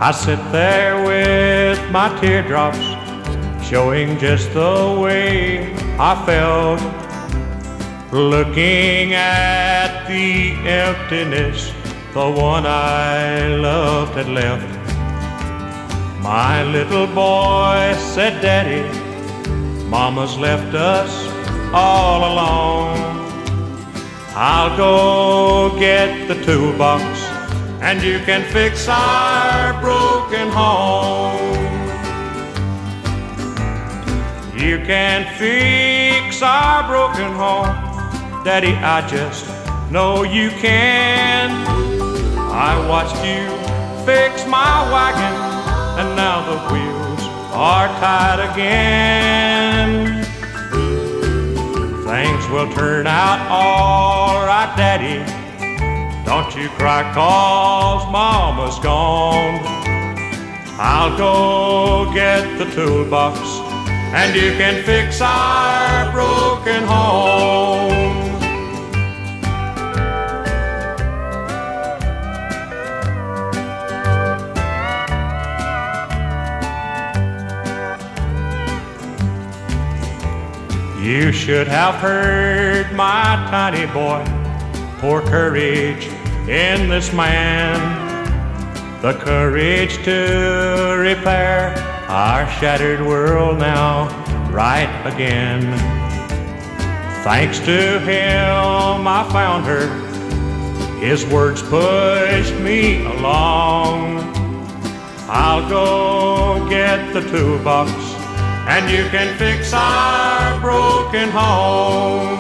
I sit there with my teardrops showing just the way I felt, looking at the emptiness the one I loved had left. My little boy said, "Daddy, Mama's left us all alone. I'll go get the toolbox and you can fix our broken home. You can fix our broken home, Daddy, I just know you can. I watched you fix my wagon and now the wheels are tied again. Things will turn out all right, Daddy. Don't you cry 'cause Mama's gone. I'll go get the toolbox and you can fix our broken home. You should have heard my tiny boy pour courage in this man, the courage to repair our shattered world now right again. Thanks to him I found her, his words pushed me along. I'll go get the toolbox and you can fix our broken home.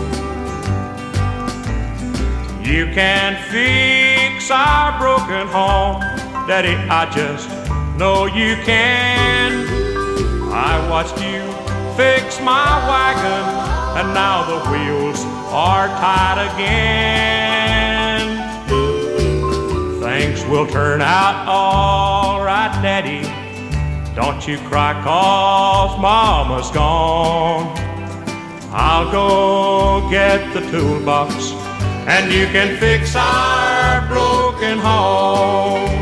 You can fix our broken home, Daddy, I just know you can. I watched you fix my wagon and now the wheels are tied again. Things will turn out all right, Daddy. Don't you cry 'cause Mama's gone. I'll go get the toolbox and you can fix our broken home.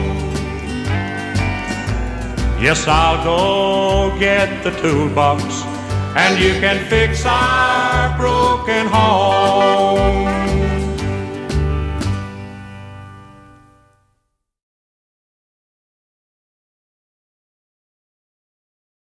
Yes, I'll go get the toolbox and you can fix our broken home.